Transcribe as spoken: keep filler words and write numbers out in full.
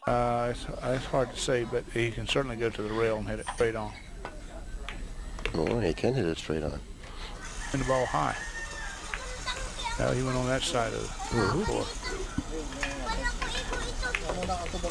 Uh, it's, it's hard to say, but he can certainly go to the rail and hit it straight on. Oh, he can hit it straight on. And the ball high. Now he went on that side of the Mm-hmm. floor.